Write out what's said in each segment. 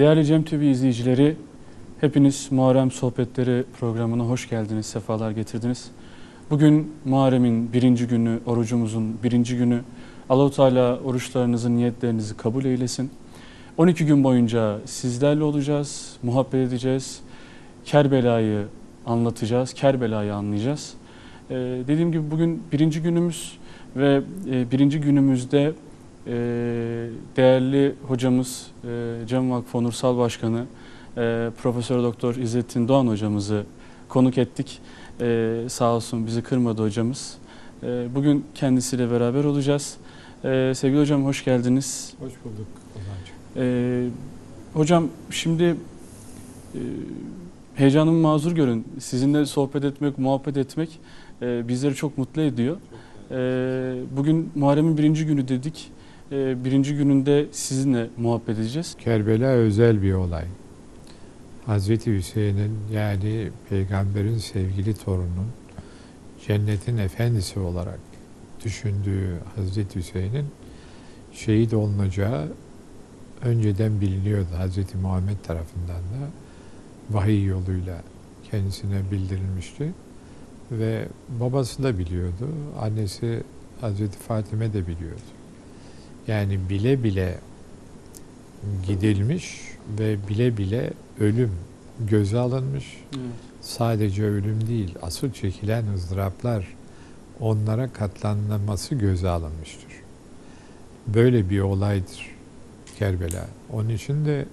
Değerli Cem TV izleyicileri, hepiniz Muharrem Sohbetleri programına hoş geldiniz, sefalar getirdiniz. Bugün Muharrem'in birinci günü, orucumuzun birinci günü. Allah-u Teala oruçlarınızı, niyetlerinizi kabul eylesin. 12 gün boyunca sizlerle olacağız, muhabbet edeceğiz. Kerbela'yı anlatacağız, Kerbela'yı anlayacağız. Dediğim gibi bugün birinci günümüz ve birinci günümüzde değerli hocamız Cem Vakfı Onursal Başkanı Profesör Doktor İzzettin Doğan hocamızı konuk ettik. Sağ olsun bizi kırmadı hocamız. Bugün kendisiyle beraber olacağız. Sevgili hocam hoş geldiniz. Hoş bulduk Ozan'cığım. Hocam şimdi heyecanımı mazur görün. Sizinle sohbet etmek, muhabbet etmek bizleri çok mutlu ediyor. Bugün Muharrem'in birinci günü dedik. Birinci gününde sizinle muhabbet edeceğiz. Kerbela özel bir olay. Hazreti Hüseyin'in, yani Peygamber'in sevgili torununun cennetin efendisi olarak düşündüğü Hazreti Hüseyin'in şehit olunacağı önceden biliniyordu. Hazreti Muhammed tarafından da vahiy yoluyla kendisine bildirilmişti. Ve babası da biliyordu. Annesi Hazreti Fatime de biliyordu. Yani bile bile gidilmiş ve bile bile ölüm göze alınmış. Evet. Sadece ölüm değil, asıl çekilen ızdıraplar, onlara katlanılması göze alınmıştır. Böyle bir olaydır Kerbela. Onun için de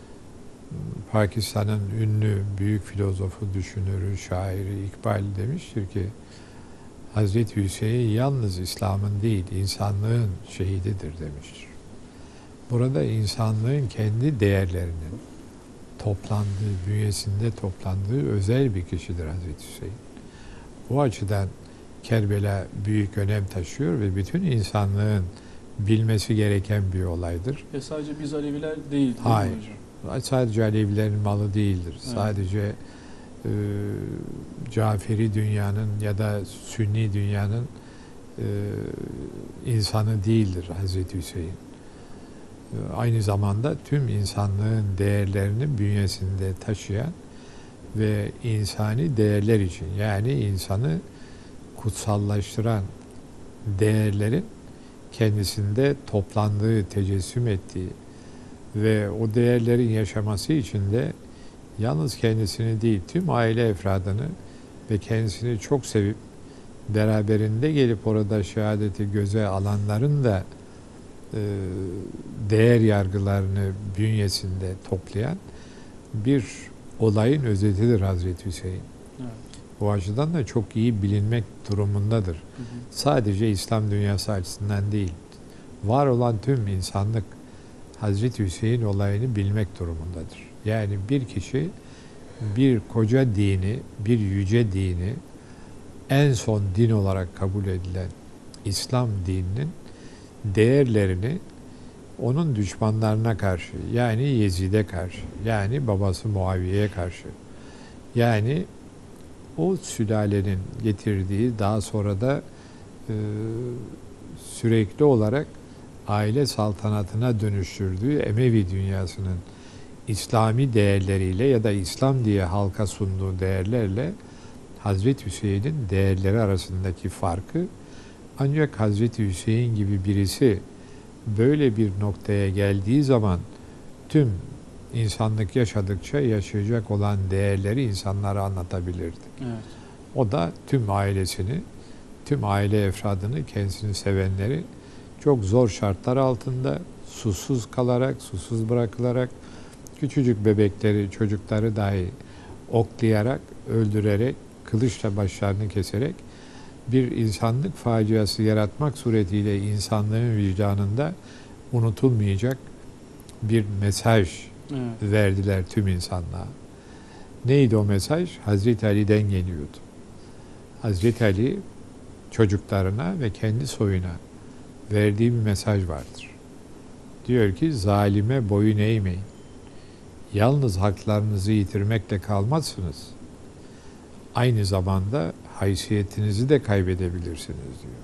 Pakistan'ın ünlü büyük filozofu, düşünürü, şairi İkbal demiştir ki Hazreti Hüseyin yalnız İslam'ın değil, insanlığın şehididir demiştir. Burada insanlığın kendi değerlerinin toplandığı, bünyesinde toplandığı özel bir kişidir Hazreti Hüseyin. Bu açıdan Kerbela büyük önem taşıyor ve bütün insanlığın bilmesi gereken bir olaydır. Sadece biz Aleviler değil. Hayır. Sadece Alevilerin malı değildir. Evet. Sadece Caferi dünyanın ya da Sünni dünyanın insanı değildir Hazreti Hüseyin. Aynı zamanda tüm insanlığın değerlerini bünyesinde taşıyan ve insani değerler için, yani insanı kutsallaştıran değerlerin kendisinde toplandığı, tecessüm ettiği ve o değerlerin yaşaması için de yalnız kendisini değil, tüm aile efradını ve kendisini çok sevip beraberinde gelip orada şehadeti göze alanların da değer yargılarını bünyesinde toplayan bir olayın özetidir Hazreti Hüseyin. Evet. Bu açıdan da çok iyi bilinmek durumundadır. Hı hı. Sadece İslam dünyası açısından değil, var olan tüm insanlık Hazreti Hüseyin olayını bilmek durumundadır. Yani bir kişi bir koca dini, bir yüce dini, en son din olarak kabul edilen İslam dininin değerlerini onun düşmanlarına karşı, yani Yezid'e karşı, yani babası Muaviye'ye karşı, yani o sülalenin getirdiği, daha sonra da sürekli olarak aile saltanatına dönüştürdüğü Emevi dünyasının İslami değerleriyle ya da İslam diye halka sunduğu değerlerle Hazreti Hüseyin'in değerleri arasındaki farkı, ancak Hazreti Hüseyin gibi birisi böyle bir noktaya geldiği zaman tüm insanlık yaşadıkça yaşayacak olan değerleri insanlara anlatabilirdi. Evet. O da tüm ailesini, tüm aile efradını, kendisini sevenleri çok zor şartlar altında susuz kalarak, susuz bırakılarak, küçücük bebekleri, çocukları dahi oklayarak, öldürerek, kılıçla başlarını keserek bir insanlık faciası yaratmak suretiyle insanlığın vicdanında unutulmayacak bir mesaj verdiler tüm insanlığa. Neydi o mesaj? Hazreti Ali'den geliyordu. Hazreti Ali çocuklarına ve kendi soyuna verdiği bir mesaj vardır. Diyor ki, zalime boyun eğmeyin. Yalnız haklarınızı yitirmekle kalmazsınız. Aynı zamanda haysiyetinizi de kaybedebilirsiniz diyor.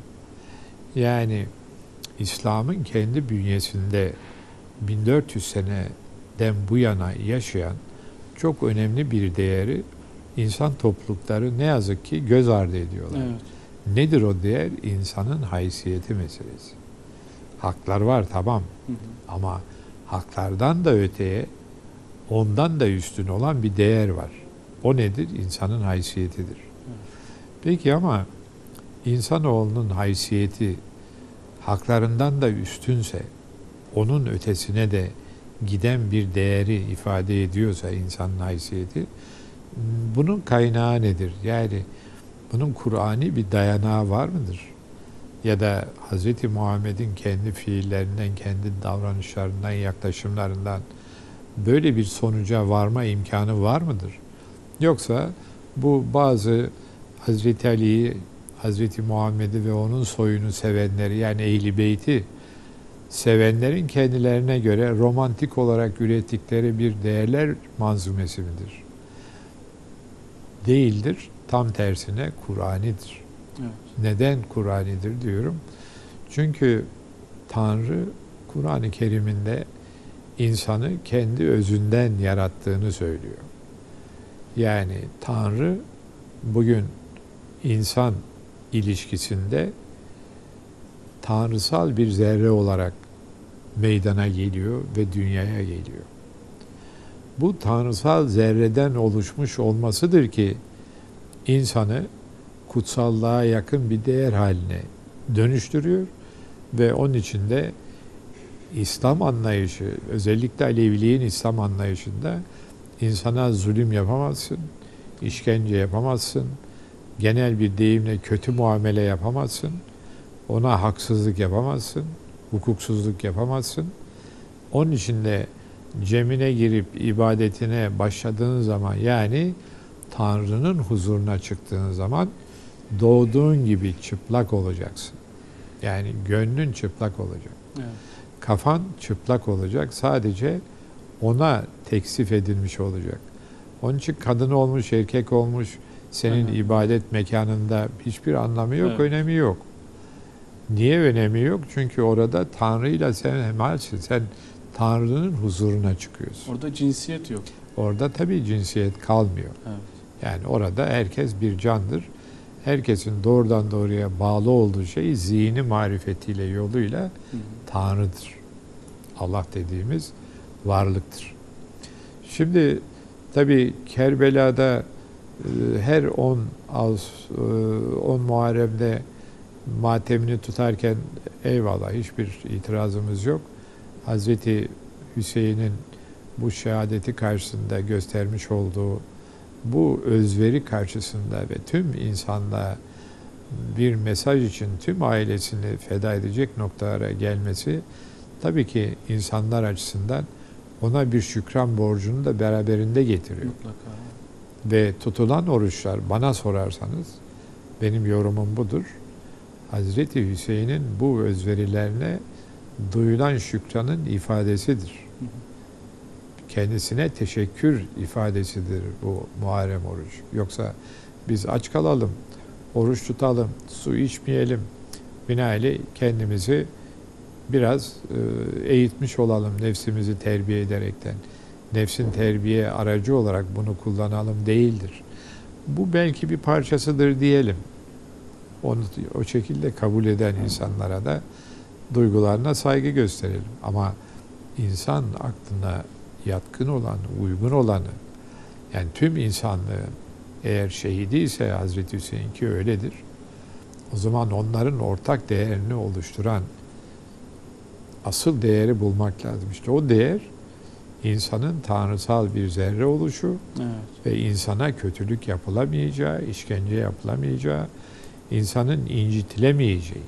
Yani İslam'ın kendi bünyesinde 1400 seneden den bu yana yaşayan çok önemli bir değeri insan toplulukları ne yazık ki göz ardı ediyorlar. Evet. Nedir o değer? İnsanın haysiyeti meselesi. Haklar var tamam, Hı hı. ama haklardan da öteye ondan da üstün olan bir değer var. O nedir? İnsanın haysiyetidir. Peki ama insanoğlunun haysiyeti haklarından da üstünse, onun ötesine de giden bir değeri ifade ediyorsa insanın haysiyeti, bunun kaynağı nedir? Yani bunun Kur'ani bir dayanağı var mıdır? Ya da Hz. Muhammed'in kendi fiillerinden, kendi davranışlarından, yaklaşımlarından böyle bir sonuca varma imkanı var mıdır? Yoksa bu bazı Hz. Ali'yi, Hz. Muhammed'i ve onun soyunu sevenleri, yani Ehl-i Beyt'i sevenlerin kendilerine göre romantik olarak ürettikleri bir değerler manzumesi midir? Değildir. Tam tersine Kur'ani'dir. Evet. Neden Kur'ani'dir diyorum? Çünkü Tanrı Kur'an-ı Kerim'inde insanı kendi özünden yarattığını söylüyor. Yani Tanrı bugün insan ilişkisinde tanrısal bir zerre olarak meydana geliyor ve dünyaya geliyor. Bu tanrısal zerreden oluşmuş olmasıdır ki insanı kutsallığa yakın bir değer haline dönüştürüyor ve onun içinde İslam anlayışı, özellikle Aleviliğin İslam anlayışında insana zulüm yapamazsın, işkence yapamazsın, genel bir deyimle kötü muamele yapamazsın, ona haksızlık yapamazsın, hukuksuzluk yapamazsın. Onun için de cemine girip ibadetine başladığın zaman, yani Tanrı'nın huzuruna çıktığın zaman doğduğun gibi çıplak olacaksın. Yani gönlün çıplak olacak. Evet. Kafan çıplak olacak. Sadece ona teksif edilmiş olacak. Onun için kadın olmuş, erkek olmuş, senin Hı hı. ibadet mekanında hiçbir anlamı yok, Evet. önemi yok. Niye önemi yok? Çünkü orada Tanrı'yla sen hemalsin. Sen Tanrı'nın huzuruna çıkıyorsun. Orada cinsiyet yok. Orada tabii cinsiyet kalmıyor. Evet. Yani orada herkes bir candır. Herkesin doğrudan doğruya bağlı olduğu şey zihni marifetiyle, yoluyla Hı hı. Tanrı'dır. Allah dediğimiz varlıktır. Şimdi tabii Kerbela'da her 10 Muharrem'de matemini tutarken eyvallah, hiçbir itirazımız yok. Hazreti Hüseyin'in bu şehadeti karşısında göstermiş olduğu bu özveri karşısında ve tüm insanlığa bir mesaj için tüm ailesini feda edecek noktalara gelmesi tabii ki insanlar açısından ona bir şükran borcunu da beraberinde getiriyor. Mutlaka. Ve tutulan oruçlar, bana sorarsanız benim yorumum budur. Hazreti Hüseyin'in bu özverilerine duyulan şükranın ifadesidir. Hı hı. Kendisine teşekkür ifadesidir bu Muharrem oruç. Yoksa biz aç kalalım, oruç tutalım, su içmeyelim, binaenaleyh kendimizi biraz eğitmiş olalım nefsimizi terbiye ederekten. Nefsin terbiye aracı olarak bunu kullanalım değildir. Bu belki bir parçasıdır diyelim. Onu o şekilde kabul eden insanlara da duygularına saygı gösterelim. Ama insan aklına yatkın olan, uygun olanı, yani tüm insanlığın eğer şehidi ise Hazreti Hüseyin, ki öyledir, o zaman onların ortak değerini oluşturan asıl değeri bulmak lazım. İşte o değer insanın tanrısal bir zerre oluşu Evet. ve insana kötülük yapılamayacağı, işkence yapılamayacağı, insanın incitilemeyeceği.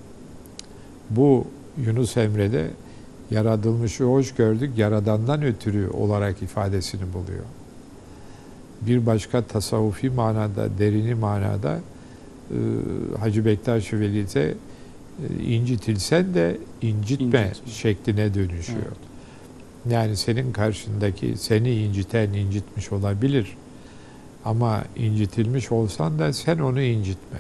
Bu Yunus Emre'de yaratılmışı hoş gördük, yaradandan ötürü olarak ifadesini buluyor. Bir başka tasavvufi manada, derini manada Hacı Bektaş Veli'de incitilsen de incitme şekline dönüşüyor. Evet. Yani senin karşındaki seni inciten incitmiş olabilir. Ama incitilmiş olsan da sen onu incitme.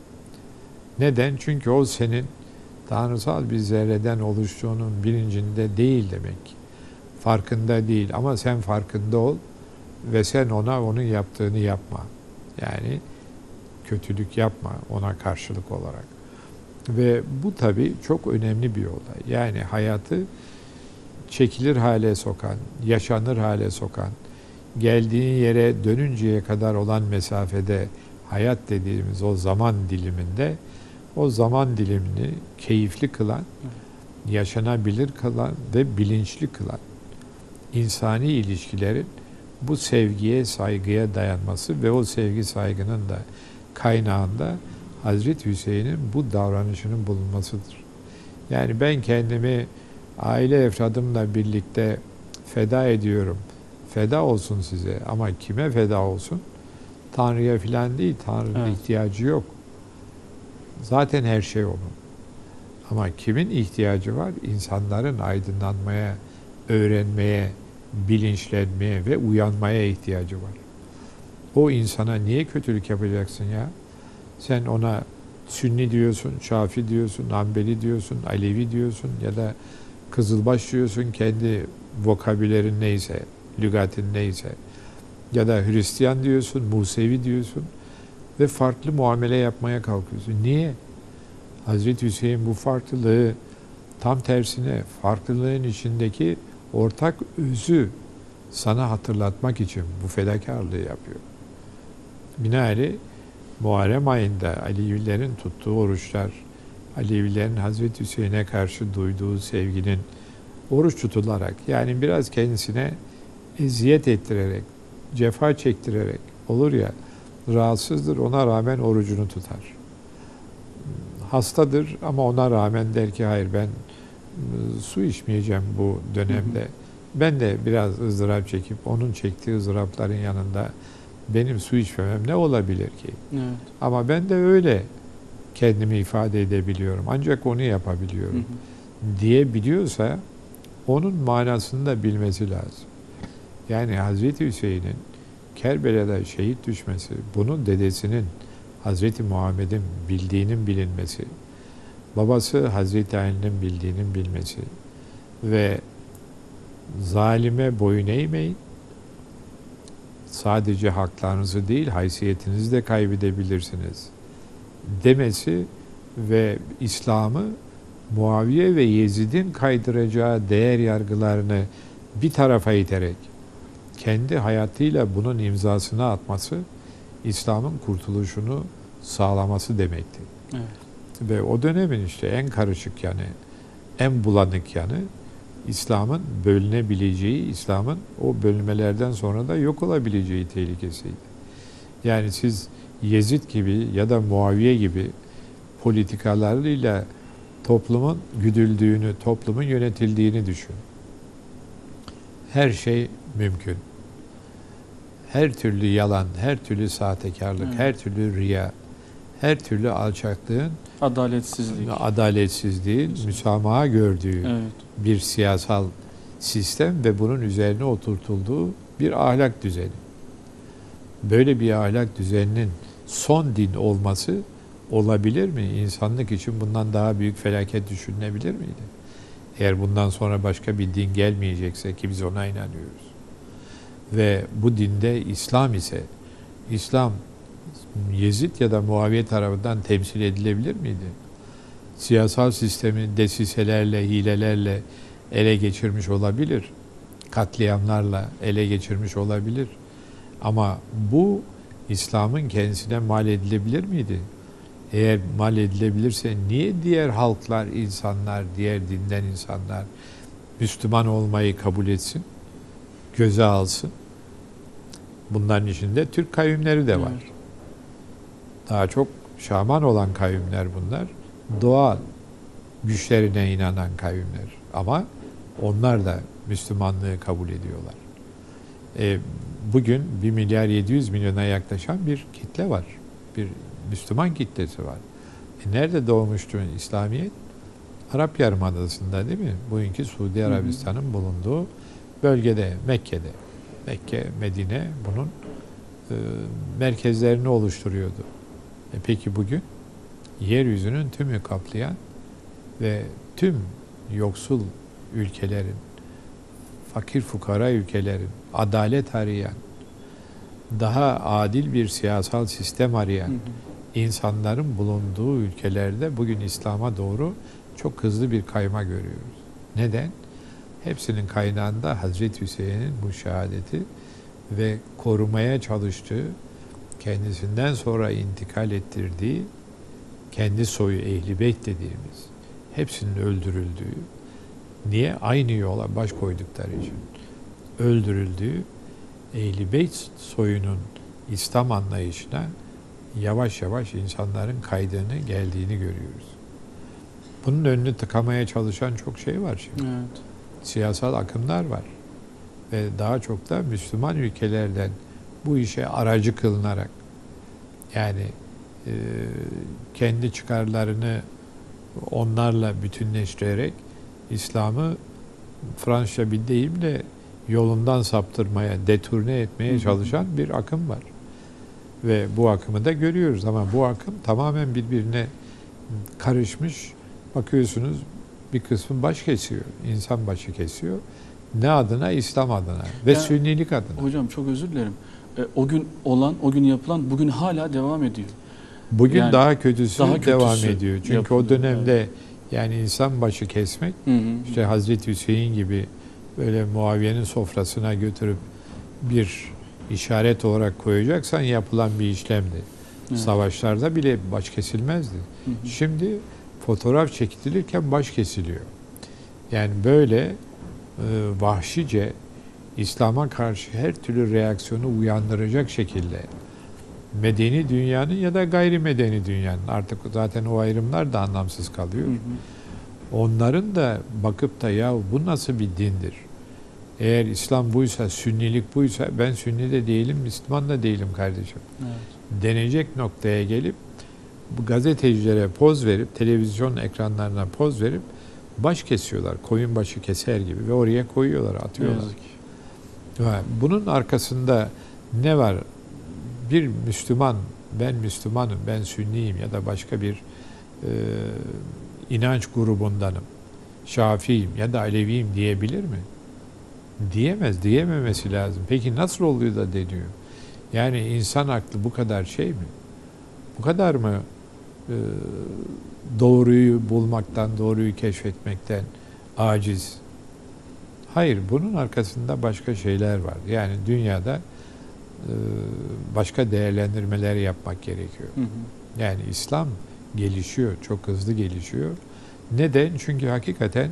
Neden? Çünkü o senin tanrısal bir zerreden oluştuğunun bilincinde değil demek. Farkında değil ama sen farkında ol ve sen ona onun yaptığını yapma. Yani kötülük yapma ona karşılık olarak. Ve bu tabii çok önemli bir olay. Yani hayatı çekilir hale sokan, yaşanır hale sokan, geldiğin yere dönünceye kadar olan mesafede hayat dediğimiz o zaman diliminde o zaman dilimini keyifli kılan, yaşanabilir kılan ve bilinçli kılan insani ilişkilerin bu sevgiye, saygıya dayanması ve o sevgi saygının da kaynağında Hazreti Hüseyin'in bu davranışının bulunmasıdır. Yani ben kendimi aile efradımla birlikte feda ediyorum. Feda olsun size ama kime feda olsun? Tanrı'ya filan değil, Tanrı'nın ihtiyacı yok. Zaten her şey onun. Ama kimin ihtiyacı var? İnsanların aydınlanmaya, öğrenmeye, bilinçlenmeye ve uyanmaya ihtiyacı var. O insana niye kötülük yapacaksın ya? Sen ona Sünni diyorsun, Şafi diyorsun, Hanbeli diyorsun, Alevi diyorsun ya da Kızılbaş diyorsun, kendi vokabülerin neyse, lügatin neyse. Ya da Hristiyan diyorsun, Musevi diyorsun ve farklı muamele yapmaya kalkıyorsun. Niye? Hazreti Hüseyin bu farklılığı tam tersine farklılığın içindeki ortak özü sana hatırlatmak için bu fedakarlığı yapıyor. Binaenaleyh Muharrem ayında Alevilerin tuttuğu oruçlar, Alevilerin Hazreti Hüseyin'e karşı duyduğu sevginin oruç tutularak, yani biraz kendisine eziyet ettirerek, cefa çektirerek, olur ya, rahatsızdır, ona rağmen orucunu tutar. Hastadır ama ona rağmen der ki hayır ben su içmeyeceğim bu dönemde. Ben de biraz ızdırap çekip onun çektiği ızdırapların yanında benim su içmemem ne olabilir ki? Evet. Ama ben de öyle kendimi ifade edebiliyorum. Ancak onu yapabiliyorum diyebiliyorsa onun manasını da bilmesi lazım. Yani Hazreti Hüseyin'in Kerbela'da şehit düşmesi, bunun dedesinin Hazreti Muhammed'in bildiğinin bilinmesi, babası Hazreti Ali'nin bildiğinin bilmesi ve zalime boyun eğmeyin, sadece haklarınızı değil haysiyetinizi de kaybedebilirsiniz demesi ve İslam'ı Muaviye ve Yezid'in kaydıracağı değer yargılarını bir tarafa iterek kendi hayatıyla bunun imzasını atması İslam'ın kurtuluşunu sağlaması demekti. Evet. Ve o dönemin işte en karışık yanı, en bulanık yanı İslam'ın bölünebileceği, İslam'ın o bölünmelerden sonra da yok olabileceği tehlikesiydi. Yani siz Yezid gibi ya da Muaviye gibi politikalarıyla toplumun güdüldüğünü, toplumun yönetildiğini düşün. Her şey mümkün. Her türlü yalan, her türlü sahtekarlık, her türlü riya, her türlü alçaklığın, adaletsizliğin müsamaha gördüğü bir siyasal sistem ve bunun üzerine oturtulduğu bir ahlak düzeni. Böyle bir ahlak düzeninin son din olması olabilir mi? İnsanlık için bundan daha büyük felaket düşünülebilir miydi? Eğer bundan sonra başka bir din gelmeyecekse, ki biz ona inanıyoruz. Ve bu dinde İslam ise, İslam Yezid ya da Muaviye tarafından temsil edilebilir miydi? Siyasal sistemi desiselerle, hilelerle ele geçirmiş olabilir. Katliamlarla ele geçirmiş olabilir. Ama bu İslam'ın kendisine mal edilebilir miydi? Eğer mal edilebilirse niye diğer halklar, insanlar, diğer dinden insanlar Müslüman olmayı kabul etsin, göze alsın? Bunların içinde Türk kavimleri de var. Daha çok şaman olan kavimler bunlar. Doğal güçlerine inanan kavimler. Ama onlar da Müslümanlığı kabul ediyorlar. Bugün 1 milyar 700 milyona yaklaşan bir kitle var. Bir Müslüman kitlesi var. Nerede doğmuştu İslamiyet? Arap Yarımadası'nda değil mi? Bugünkü Suudi Arabistan'ın bulunduğu bölgede, Mekke'de. Mekke, Medine bunun merkezlerini oluşturuyordu. Peki bugün yeryüzünün tümü kaplayan ve tüm yoksul ülkelerin, fakir fukara ülkelerin, adalet arayan, daha adil bir siyasal sistem arayan insanların bulunduğu ülkelerde bugün İslam'a doğru çok hızlı bir kayma görüyoruz. Neden? Hepsinin kaynağında Hazreti Hüseyin'in bu şehadeti ve korumaya çalıştığı, kendisinden sonra intikal ettirdiği, kendi soyu Ehl-i Beyt dediğimiz, hepsinin öldürüldüğü, niye? Aynı yola baş koydukları için öldürüldüğü, Ehl-i Beyt soyunun İslam anlayışına yavaş yavaş insanların kaydığını, geldiğini görüyoruz. Bunun önünü tıkamaya çalışan çok şey var şimdi. Evet. Siyasal akımlar var. Ve daha çok da Müslüman ülkelerden bu işe aracı kılınarak, yani kendi çıkarlarını onlarla bütünleştirerek İslam'ı Fransızca bir deyimle yolundan saptırmaya, deturne etmeye çalışan bir akım var. Ve bu akımı da görüyoruz ama bu akım tamamen birbirine karışmış. Bakıyorsunuz bir kısmı baş kesiyor, insan başı kesiyor. Ne adına? İslam adına ve Ya, Sünnilik adına. Hocam çok özür dilerim. O gün olan, o gün yapılan bugün hala devam ediyor. Bugün yani daha kötüsü devam ediyor. Çünkü yapılıyor, o dönemde evet. yani insan başı kesmek, işte Hazreti Hüseyin gibi böyle Muaviye'nin sofrasına götürüp bir işaret olarak koyacaksan yapılan bir işlemdi. Evet. Savaşlarda bile baş kesilmezdi. Şimdi fotoğraf çekilirken baş kesiliyor. Yani böyle vahşice İslam'a karşı her türlü reaksiyonu uyandıracak şekilde medeni dünyanın ya da gayrimedeni dünyanın, artık zaten o ayrımlar da anlamsız kalıyor. Onların da bakıp da ya bu nasıl bir dindir? Eğer İslam buysa, Sünnilik buysa, ben Sünni de değilim, Müslüman da değilim kardeşim. Evet. Denecek noktaya gelip bu gazetecilere poz verip, televizyon ekranlarına poz verip baş kesiyorlar. Koyun başı keser gibi ve oraya koyuyorlar, atıyorlar. Bunun arkasında ne var? Bir Müslüman, ben Müslümanım, ben Sünniyim ya da başka bir inanç grubundanım, Şafiiyim ya da Aleviyim diyebilir mi? Diyemez, diyememesi lazım. Peki nasıl oluyor da deniyor? Yani insan aklı bu kadar şey mi? Bu kadar mı doğruyu bulmaktan, doğruyu keşfetmekten aciz? Hayır, bunun arkasında başka şeyler var. Yani dünyada başka değerlendirmeler yapmak gerekiyor. Yani İslam gelişiyor, çok hızlı gelişiyor. Neden? Çünkü hakikaten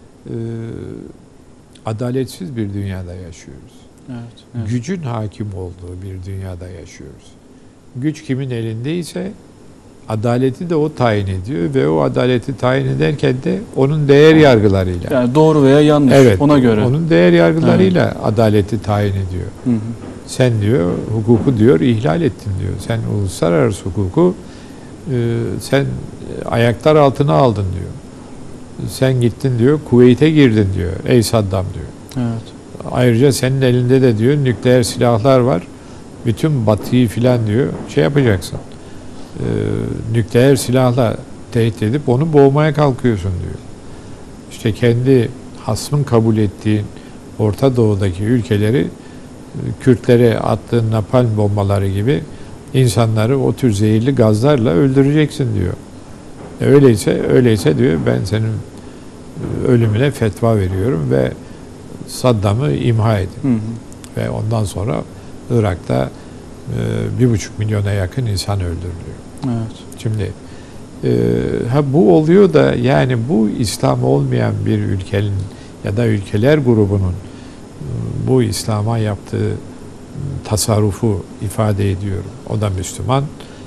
adaletsiz bir dünyada yaşıyoruz. Evet, evet. Gücün hakim olduğu bir dünyada yaşıyoruz. Güç kimin elindeyse adaleti de o tayin ediyor ve o adaleti tayin ederken de onun değer yargılarıyla. Yani doğru veya yanlış, evet, ona göre. Onun değer yargılarıyla adaleti tayin ediyor. Sen diyor hukuku diyor ihlal ettin diyor. Sen uluslararası hukuku sen ayaklar altına aldın diyor. Sen gittin diyor Kuveyt'e girdin diyor. Ey Saddam diyor. Evet. Ayrıca senin elinde de diyor nükleer silahlar var. Bütün Batı'yı filan diyor şey yapacaksın. Nükleer silahla tehdit edip onu boğmaya kalkıyorsun diyor. İşte kendi hasmın kabul ettiğin Orta Doğu'daki ülkeleri Kürtlere attığın napalm bombaları gibi insanları o tür zehirli gazlarla öldüreceksin diyor. Öyleyse diyor ben senin ölümüne fetva veriyorum ve Saddam'ı imha edin. Ve ondan sonra Irak'ta 1,5 milyona yakın insan öldürülüyor. Evet. Şimdi bu oluyor da yani bu İslam olmayan bir ülkenin ya da ülkeler grubunun bu İslam'a yaptığı tasarrufu ifade ediyorum. O da Müslüman.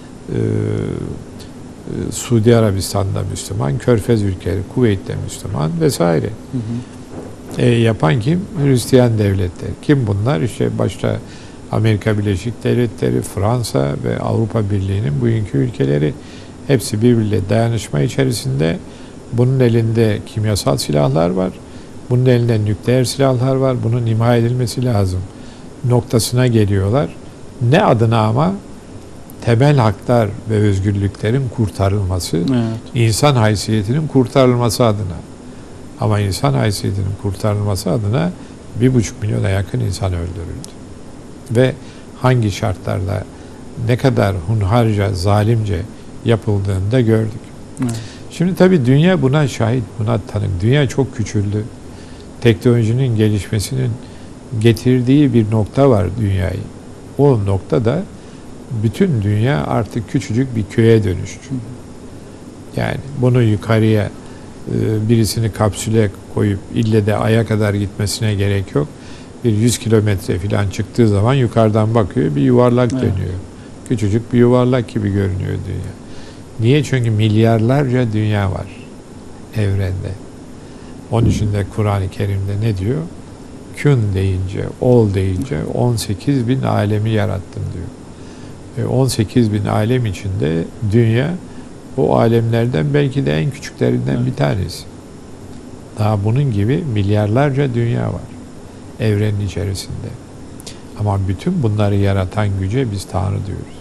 Suudi Arabistan'da Müslüman, Körfez ülkeleri, Kuveyt'te Müslüman vesaire. Yapan kim? Hristiyan devletleri. Kim bunlar? İşte başta Amerika Birleşik Devletleri, Fransa ve Avrupa Birliği'nin bugünkü ülkeleri hepsi birbiriyle dayanışma içerisinde. Bunun elinde kimyasal silahlar var. Bunun elinde nükleer silahlar var. Bunun imha edilmesi lazım noktasına geliyorlar. Ne adına ama? Temel haklar ve özgürlüklerin kurtarılması, insan haysiyetinin kurtarılması adına. Ama insan haysiyetinin kurtarılması adına 1,5 milyona yakın insan öldürüldü. Ve hangi şartlarla ne kadar hunharca, zalimce yapıldığını da gördük. Evet. Şimdi tabii dünya buna şahit, buna tanık. Dünya çok küçüldü. Teknolojinin gelişmesinin getirdiği bir nokta var dünyayı. O noktada bütün dünya artık küçücük bir köye dönüştü. Yani bunu yukarıya birisini kapsüle koyup ille de Ay'a kadar gitmesine gerek yok. Bir 100 kilometre falan çıktığı zaman yukarıdan bakıyor, bir yuvarlak Evet. dönüyor. Küçücük bir yuvarlak gibi görünüyor dünya. Niye? Çünkü milyarlarca dünya var evrende. Onun için de Kur'an-ı Kerim'de ne diyor? Kün deyince, ol deyince 18 bin alemi yarattım diyor. 18 bin alem içinde dünya o alemlerden belki de en küçüklerinden bir tanesi. Daha bunun gibi milyarlarca dünya var evrenin içerisinde. Ama bütün bunları yaratan güce biz Tanrı diyoruz.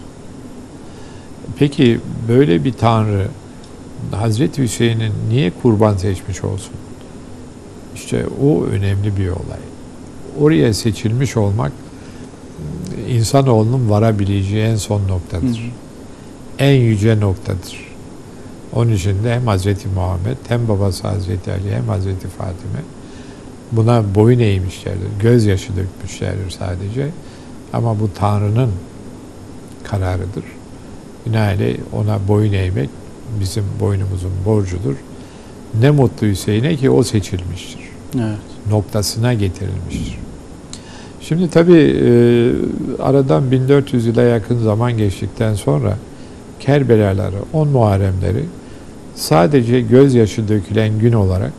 Peki böyle bir Tanrı Hazreti Hüseyin'in niye kurban seçmiş olsun? İşte o önemli bir olay. Oraya seçilmiş olmak insanoğlunun varabileceği en son noktadır. En yüce noktadır. Onun için de hem Hazreti Muhammed hem babası Hazreti Ali hem Hazreti Fatime buna boyun eğmişlerdir. Gözyaşı dökmüşlerdir sadece. Ama bu Tanrı'nın kararıdır. Binaenaleyh ona boyun eğmek bizim boynumuzun borcudur. Ne mutlu Hüseyin'e ki o seçilmiştir. Evet. Noktasına getirilmiştir. Şimdi tabii aradan 1400 yıla yakın zaman geçtikten sonra Kerbelaları, 10 Muharremleri sadece gözyaşı dökülen gün olarak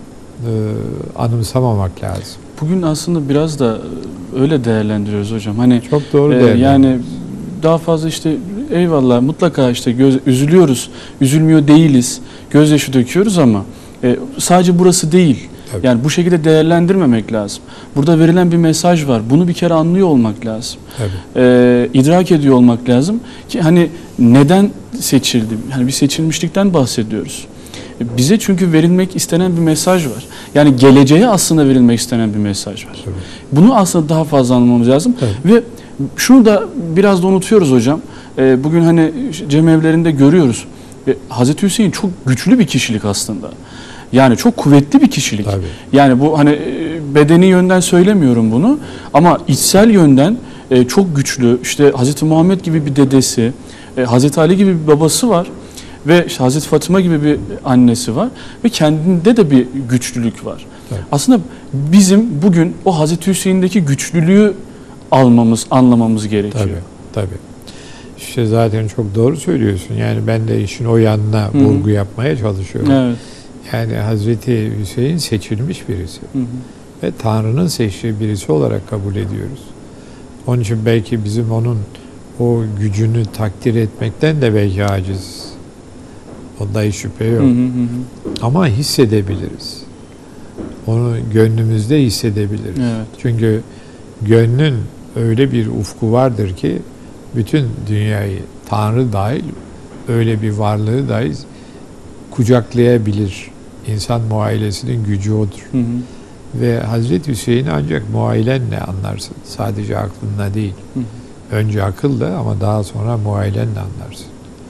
anımsamamak lazım. Bugün aslında biraz da öyle değerlendiriyoruz hocam. Hani Çok doğru değerlendiriyoruz. yani daha fazla işte eyvallah mutlaka işte üzülüyoruz, üzülmüyor değiliz, gözyaşı döküyoruz ama sadece burası değil. Tabii. Yani bu şekilde değerlendirmemek lazım. Burada verilen bir mesaj var. Bunu bir kere anlıyor olmak lazım. İdrak ediyor olmak lazım ki hani neden seçildim? Hani bir seçilmişlikten bahsediyoruz. Bize çünkü verilmek istenen bir mesaj var. Yani geleceğe aslında verilmek istenen bir mesaj var. Tabii. Bunu aslında daha fazla anlamamız lazım. Tabii. Ve şunu da biraz da unutuyoruz hocam. Bugün hani cemevlerinde görüyoruz. Hazreti Hüseyin çok güçlü bir kişilik aslında. Yani çok kuvvetli bir kişilik. Tabii. Yani bu hani bedeni yönden söylemiyorum bunu ama içsel yönden çok güçlü. İşte Hazreti Muhammed gibi bir dedesi, Hazreti Ali gibi bir babası var ve işte Hazreti Fatıma gibi bir annesi var ve kendinde de bir güçlülük var. Tabii. Aslında bizim bugün o Hazreti Hüseyin'deki güçlülüğü anlamamız gerekiyor. Tabii, tabii. İşte zaten çok doğru söylüyorsun. Yani ben de işin o yanına vurgu yapmaya çalışıyorum. Evet. Yani Hazreti Hüseyin seçilmiş birisi. Ve Tanrı'nın seçtiği birisi olarak kabul ediyoruz. Onun için belki bizim onun o gücünü takdir etmekten de belki aciz. Onda hiç şüphe yok. Ama hissedebiliriz. Onu gönlümüzde hissedebiliriz. Evet. Çünkü gönlün öyle bir ufku vardır ki bütün dünyayı, Tanrı dahil, öyle bir varlığı dahi kucaklayabilir. İnsan muailesinin gücü odur. Ve Hazreti Hüseyin'i ancak muailenle anlarsın. Sadece aklınla değil. Önce akılla ama daha sonra muailenle anlarsın.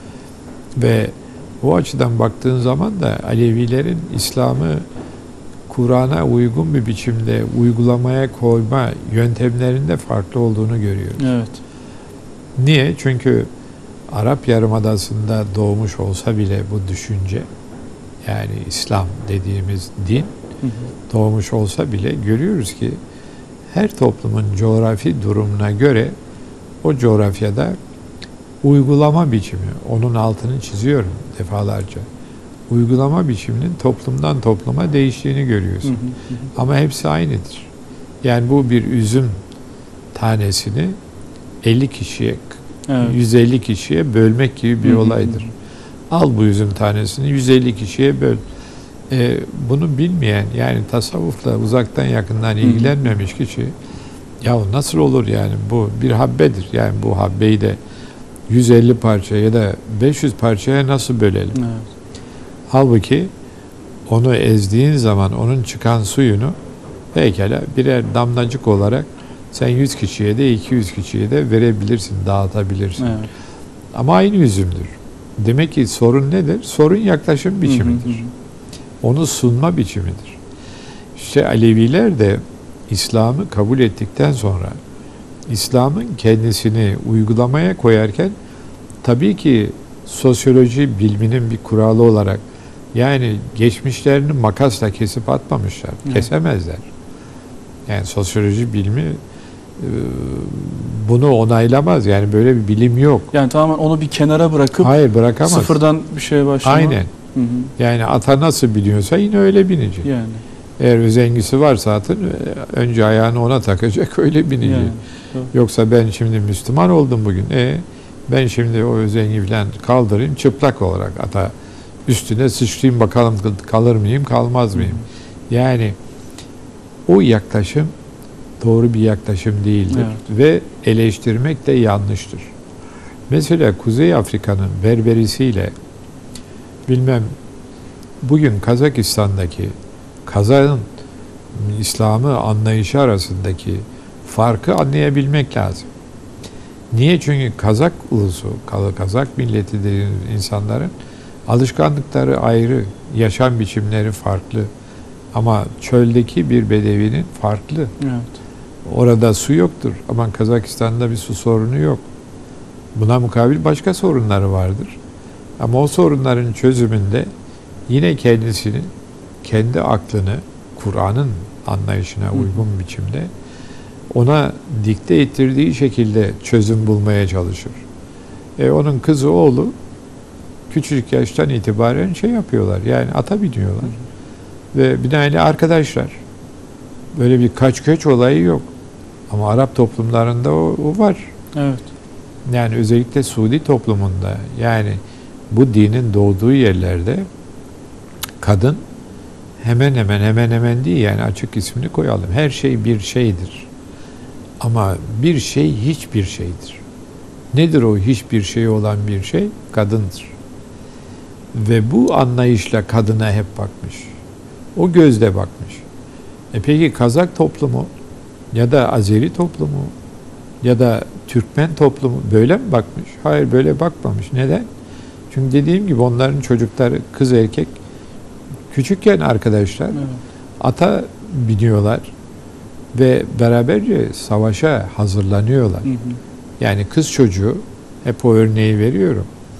Ve o açıdan baktığın zaman da Alevilerin İslam'ı Kur'an'a uygun bir biçimde uygulamaya koyma yöntemlerinde farklı olduğunu görüyoruz. Evet. Niye? Çünkü Arap Yarımadası'nda doğmuş olsa bile bu düşünce, yani İslam dediğimiz din doğmuş olsa bile görüyoruz ki her toplumun coğrafi durumuna göre o coğrafyada uygulama biçimi, onun altını çiziyorum defalarca, uygulama biçiminin toplumdan topluma değiştiğini görüyorsun. Ama hepsi aynıdır. Yani bu bir üzüm tanesini 50 kişiye, Evet. 150 kişiye bölmek gibi bir olaydır. Al bu üzüm tanesini 150 kişiye böl. Bunu bilmeyen, yani tasavvufla uzaktan yakından ilgilenmemiş kişi, ya nasıl olur yani, bu bir habbedir. Yani bu habbeyi de 150 parça ya da 500 parçaya nasıl bölelim? Evet. Halbuki onu ezdiğin zaman onun çıkan suyunu Pekala birer damlacık olarak sen 100 kişiye de 200 kişiye de verebilirsin, dağıtabilirsin. Evet. Ama aynı üzümdür. Demek ki sorun nedir? Sorun yaklaşım biçimidir. Onu sunma biçimidir. İşte Aleviler de İslam'ı kabul ettikten sonra İslam'ın kendisini uygulamaya koyarken tabii ki sosyoloji biliminin bir kuralı olarak yani geçmişlerini makasla kesip atmamışlar. Kesemezler. Yani sosyoloji bilimi bunu onaylamaz. Yani böyle bir bilim yok. Yani tamamen onu bir kenara bırakıp hayır bırakamaz. Sıfırdan bir şeye başlama. Aynen. Hı hı. Yani ata nasıl biniyorsa yine öyle binecek. Yani. Eğer özengisi varsa atın önce ayağını ona takacak öyle binecek. Yani. Yoksa ben şimdi Müslüman oldum bugün. Ben şimdi o özengi falan kaldırayım çıplak olarak ata üstüne sıçrayayım bakalım kalır mıyım kalmaz mıyım? Yani o yaklaşım doğru bir yaklaşım değildir. Evet. Ve eleştirmek de yanlıştır. Mesela Kuzey Afrika'nın Berberisiyle bilmem bugün Kazakistan'daki Kazak'ın İslam'ı anlayışı arasındaki farkı anlayabilmek lazım. Niye? Çünkü Kazak ulusu, Kazak milleti dediğimiz insanların alışkanlıkları ayrı, yaşam biçimleri farklı. Ama çöldeki bir bedevinin farklı. Evet. Orada su yoktur ama Kazakistan'da bir su sorunu yok. Buna mukabil başka sorunları vardır. Ama o sorunların çözümünde yine kendisini, kendi aklını Kur'an'ın anlayışına uygun biçimde ona dikte ettirdiği şekilde çözüm bulmaya çalışır. Onun kızı oğlu küçücük yaştan itibaren şey yapıyorlar. Yani ata biniyorlar. Ve binaenli arkadaşlar. Böyle bir kaç göç olayı yok. Ama Arap toplumlarında o var. Evet. Yani özellikle Suudi toplumunda yani bu dinin doğduğu yerlerde kadın hemen hemen değil yani açık ismini koyalım. Her şey bir şeydir. Ama bir şey hiçbir şeydir. Nedir o hiçbir şey olan bir şey? Kadındır. Ve bu anlayışla kadına hep bakmış. O gözle bakmış. Peki Kazak toplumu ya da Azeri toplumu ya da Türkmen toplumu böyle mi bakmış? Hayır böyle bakmamış. Neden? Çünkü dediğim gibi onların çocukları kız erkek küçükken arkadaşlar ata biniyorlar ve beraberce savaşa hazırlanıyorlar. Yani kız çocuğu hep o örneği veriyorum.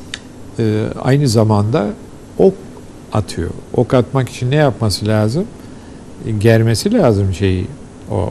Aynı zamanda ok atıyor. Ok atmak için ne yapması lazım? Germesi lazım şeyi. O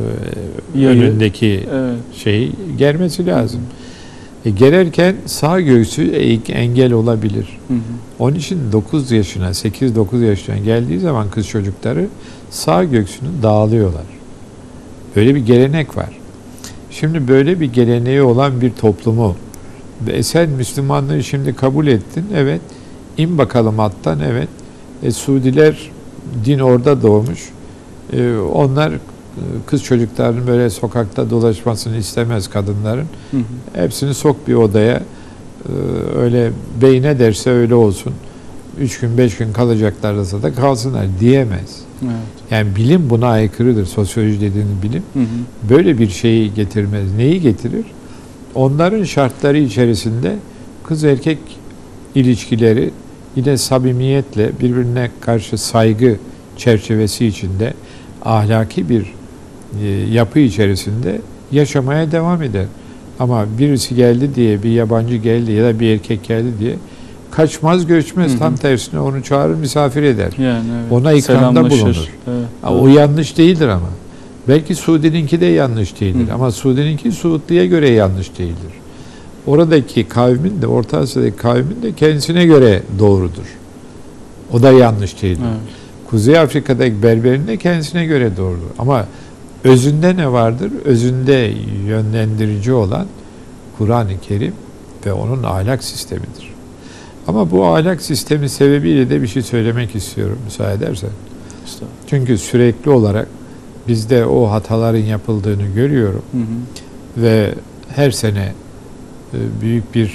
önündeki şeyi germesi lazım. Gererken sağ göğsü engel olabilir. Onun için 9 yaşına, 8-9 yaşına geldiği zaman kız çocukları sağ göğsünü dağılıyorlar. Böyle bir gelenek var. Şimdi böyle bir geleneği olan bir toplumu ve sen Müslümanlığı şimdi kabul ettin. Evet. İn bakalım attan. Evet. Suudiler din orada doğmuş. Onlar kız çocuklarının böyle sokakta dolaşmasını istemez kadınların. Hepsini sok bir odaya. Öyle bey ne derse öyle olsun. 3 gün 5 gün kalacaklarsa da kalsınlar diyemez. Evet. Yani bilim buna aykırıdır. Sosyoloji dediğiniz bilim. Böyle bir şeyi getirmez. Neyi getirir? Onların şartları içerisinde kız erkek ilişkileri yine samimiyetle birbirine karşı saygı çerçevesi içinde ahlaki bir yapı içerisinde yaşamaya devam eder. Ama birisi geldi diye, bir yabancı geldi ya da bir erkek geldi diye kaçmaz göçmez. Tam tersine onu çağırır misafir eder. Yani, evet. Ona ikramda bulunur. Evet. O yanlış değildir ama. Belki Suudi'ninki de yanlış değildir. Ama Suudi'ninki Suudlu'ya göre yanlış değildir. Oradaki kavmin de, Orta Asya'daki kavmin de kendisine göre doğrudur. O da yanlış değildir. Evet. Kuzey Afrika'daki Berber'in de kendisine göre doğrudur. Ama özünde ne vardır? Özünde yönlendirici olan Kur'an-ı Kerim ve onun ahlak sistemidir. Ama bu ahlak sistemi sebebiyle de bir şey söylemek istiyorum müsaade edersen. Çünkü sürekli olarak bizde o hataların yapıldığını görüyorum. Ve her sene büyük bir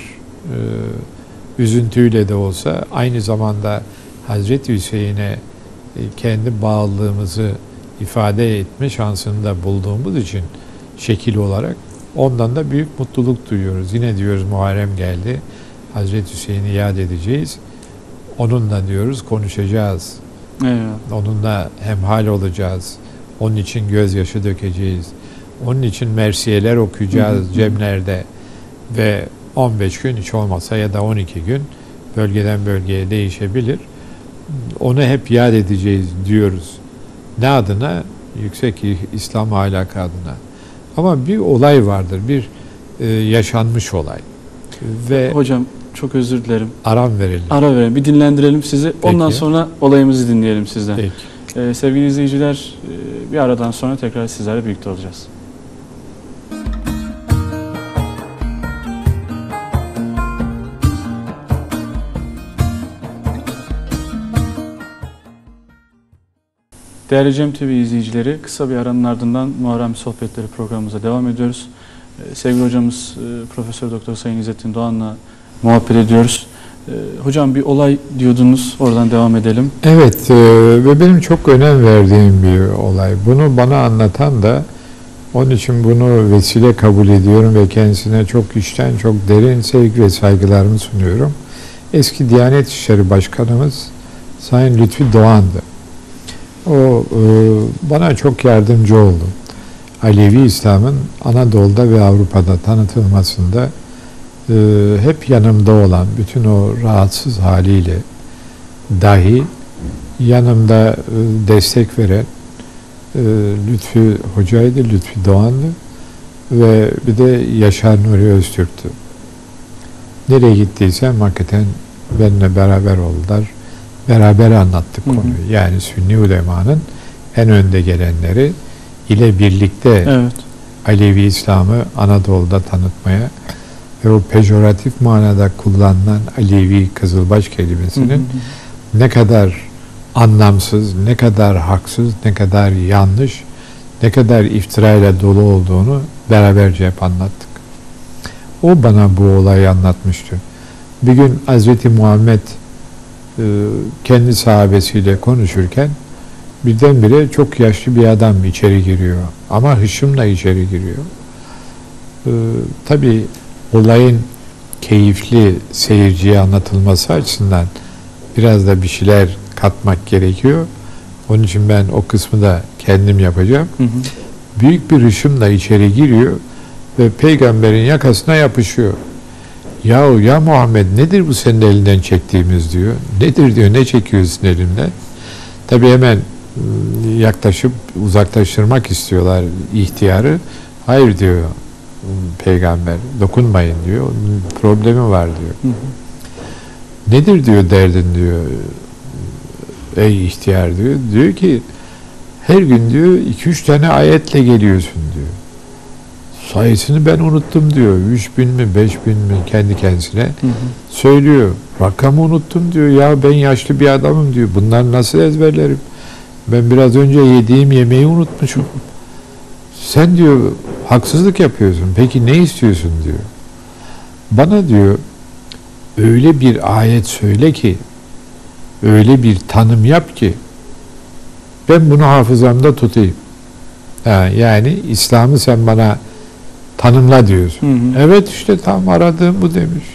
üzüntüyle de olsa aynı zamanda Hazreti Hüseyin'e kendi bağlılığımızı ifade etme şansını da bulduğumuz için şekil olarak ondan da büyük mutluluk duyuyoruz. Yine diyoruz Muharrem geldi. Hazreti Hüseyin'i yad edeceğiz. Onunla diyoruz konuşacağız. Eyvallah. Onunla hemhal olacağız. Onun için gözyaşı dökeceğiz. Onun için mersiyeler okuyacağız cemlerde. Ve 15 gün hiç olmasa ya da 12 gün bölgeden bölgeye değişebilir. Onu hep yad edeceğiz diyoruz. Ne adına? Yüksek İslam ahlakı adına. Ama bir olay vardır. Bir yaşanmış olay. Ve Hocam çok özür dilerim. aram verelim. Ara verelim. Bir dinlendirelim sizi. Peki. Ondan sonra olayımızı dinleyelim sizden. Peki. Sevgili izleyiciler, bir aradan sonra tekrar sizlerle birlikte olacağız. Değerli Cem TV izleyicileri, kısa bir aranın ardından Muharrem Sohbetleri programımıza devam ediyoruz. Sevgili hocamız Profesör Doktor Sayın İzzettin Doğan'la muhabbet ediyoruz. Hocam bir olay diyordunuz, oradan devam edelim. Evet ve benim çok önem verdiğim bir olay. Bunu bana anlatan da onun için bunu vesile kabul ediyorum ve kendisine çok içten, çok derin sevgi ve saygılarımı sunuyorum. Eski Diyanet İşleri Başkanımız Sayın Lütfi Doğan'dı. O bana çok yardımcı oldu. Alevi İslam'ın Anadolu'da ve Avrupa'da tanıtılmasında hep yanımda olan, bütün o rahatsız haliyle dahi yanımda destek veren Lütfi Hoca'ydı, Lütfi Doğan'dı ve bir de Yaşar Nuri Öztürk'tü. Nereye gittiysem hakikaten benimle beraber oldular. Beraber anlattık konuyu. Yani Sünni ulemanın en önde gelenleri ile birlikte Evet. Alevi İslam'ı Anadolu'da tanıtmaya ve o pejoratif manada kullanılan Alevi Kızılbaş kelimesinin ne kadar anlamsız, ne kadar haksız, ne kadar yanlış, ne kadar iftirayla dolu olduğunu beraberce hep anlattık. O bana bu olayı anlatmıştı. Bir gün Hazreti Muhammed kendi sahabesiyle konuşurken birdenbire çok yaşlı bir adam içeri giriyor. Ama hışımla içeri giriyor. Tabii olayın keyifli seyirciye anlatılması açısından biraz da bir şeyler katmak gerekiyor. Onun için ben o kısmı da kendim yapacağım. Büyük bir hışımla içeri giriyor ve peygamberin yakasına yapışıyor. Ya Muhammed nedir bu senin elinden çektiğimiz diyor. Nedir diyor, ne çekiyorsun elimden? Tabii hemen yaklaşıp uzaklaştırmak istiyorlar ihtiyarı. Hayır diyor peygamber, dokunmayın diyor. Problemi var diyor. Nedir diyor derdin diyor. Ey ihtiyar diyor. Diyor ki her gün diyor 2-3 tane ayetle geliyorsun diyor. Sayısını ben unuttum diyor. 3.000 mi 5.000 mi kendi kendisine söylüyor. Rakamı unuttum diyor. Ya ben yaşlı bir adamım diyor. Bunları nasıl ezberlerim? Ben biraz önce yediğim yemeği unutmuşum. Sen diyor haksızlık yapıyorsun. Peki ne istiyorsun diyor. Bana diyor öyle bir ayet söyle ki, öyle bir tanım yap ki ben bunu hafızamda tutayım. Yani İslam'ı sen bana tanımla diyorsun. Evet işte tam aradığım bu demiş.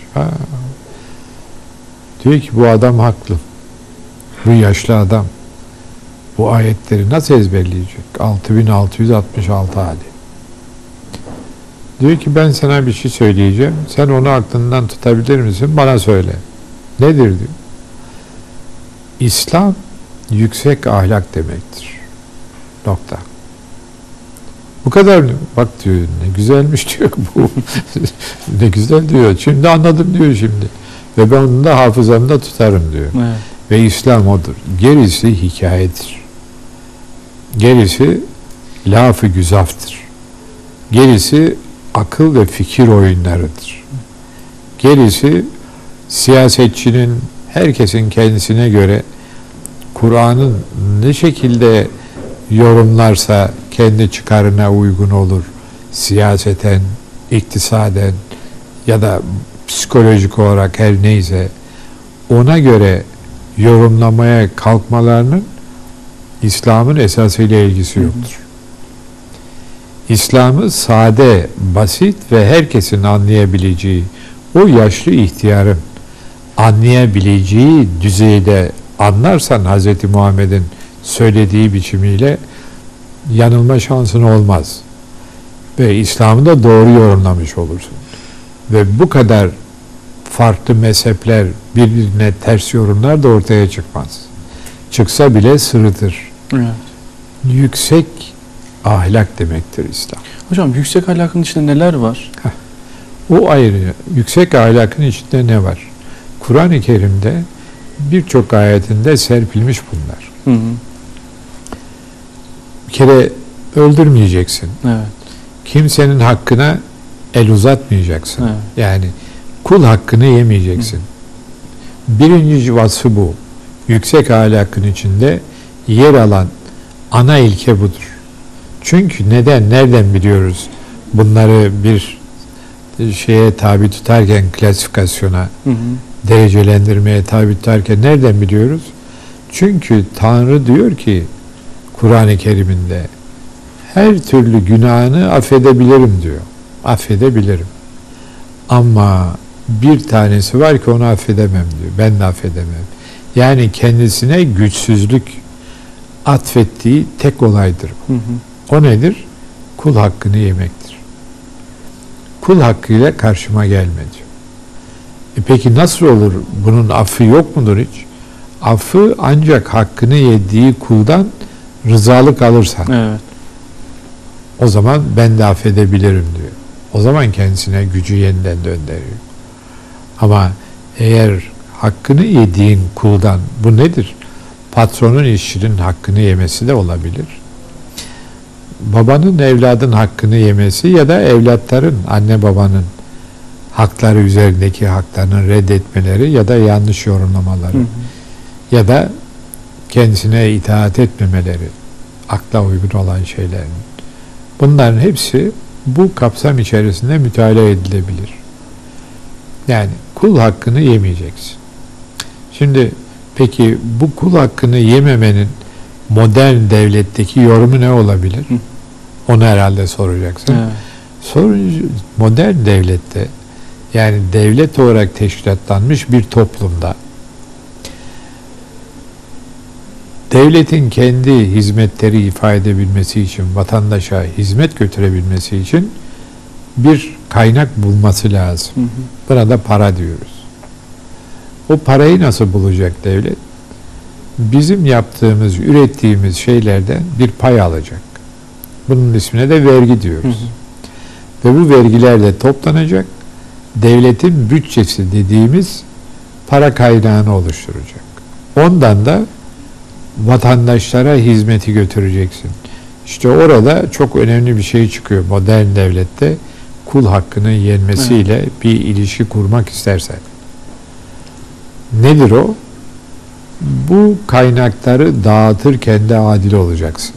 Diyor ki bu adam haklı. Bu yaşlı adam bu ayetleri nasıl ezberleyecek? 6666 hali. Diyor ki ben sana bir şey söyleyeceğim. Sen onu aklından tutabilir misin? Bana söyle. Nedir diyor. İslam yüksek ahlak demektir. Nokta. Bu kadar mı? Bak diyor ne güzelmiş diyor bu. Ne güzel diyor. Şimdi anladım diyor şimdi. Ve ben onu da hafızamda tutarım diyor. Evet. Ve İslam odur. Gerisi hikayedir. Gerisi laf-ı güzaftır. Gerisi akıl ve fikir oyunlarıdır. Gerisi siyasetçinin, herkesin kendisine göre Kur'an'ın ne şekilde yorumlarsa kendi çıkarına uygun olur. Siyaseten, iktisaden ya da psikolojik olarak her neyse ona göre yorumlamaya kalkmalarının İslam'ın esasıyla ilgisi yoktur. İslam'ı sade, basit ve herkesin anlayabileceği, o yaşlı ihtiyarın anlayabileceği düzeyde anlarsan Hz. Muhammed'in söylediği biçimiyle yanılma şansın olmaz. Ve İslam'ı da doğru yorumlamış olursun. Ve bu kadar farklı mezhepler, birbirine ters yorumlar da ortaya çıkmaz. Çıksa bile sırıtır. Evet. Yüksek ahlak demektir İslam. Hocam yüksek ahlakın içinde neler var? O ayrı. Yüksek ahlakın içinde ne var? Kur'an-ı Kerim'de birçok ayetinde serpilmiş bunlar. Hı hı. Bir kere öldürmeyeceksin. Evet. Kimsenin hakkına el uzatmayacaksın. Evet. Yani kul hakkını yemeyeceksin. Birinci vasfı bu. Yüksek ahlakın içinde yer alan ana ilke budur. Çünkü nereden biliyoruz bunları bir şeye tabi tutarken, klasifikasyona, Hı hı. derecelendirmeye tabi tutarken nereden biliyoruz? Çünkü Tanrı diyor ki Kur'an-ı Kerim'inde her türlü günahını affedebilirim diyor. Affedebilirim. Ama bir tanesi var ki onu affedemem diyor. Ben de affedemem. Yani kendisine güçsüzlük atfettiği tek olaydır. Hı hı. O nedir? Kul hakkını yemektir. Kul hakkıyla karşıma gelme diyor. Peki nasıl olur? Bunun affı yok mudur hiç? Affı ancak hakkını yediği kuldan rızalık alırsan. Evet. O zaman ben de affedebilirim diyor. O zaman kendisine gücü yeniden döndürüyor. Ama eğer hakkını yediğin kuldan, bu nedir? Patronun işçinin hakkını yemesi de olabilir. Babanın evladın hakkını yemesi ya da evlatların anne babanın hakları üzerindeki haklarını reddetmeleri ya da yanlış yorumlamaları, Hı hı. ya da kendisine itaat etmemeleri, akla uygun olan şeylerin. Bunların hepsi bu kapsam içerisinde mütalaa edilebilir. Yani kul hakkını yemeyeceksin. Şimdi peki bu kul hakkını yememenin modern devletteki yorumu ne olabilir? Hı. Onu herhalde soracaksın. Evet. Modern devlette, yani devlet olarak teşkilatlanmış bir toplumda devletin kendi hizmetleri ifade edebilmesi için, vatandaşa hizmet götürebilmesi için bir kaynak bulması lazım. Hı hı. Buna da para diyoruz. O parayı nasıl bulacak devlet? Bizim yaptığımız, ürettiğimiz şeylerden bir pay alacak. Bunun ismine de vergi diyoruz. Hı hı. Ve bu vergiler de toplanacak. Devletin bütçesi dediğimiz para kaynağını oluşturacak. Ondan da vatandaşlara hizmeti götüreceksin. İşte orada çok önemli bir şey çıkıyor modern devlette. Kul hakkının yenmesiyle bir ilişki kurmak istersen. Nedir o? Bu kaynakları dağıtırken de adil olacaksın.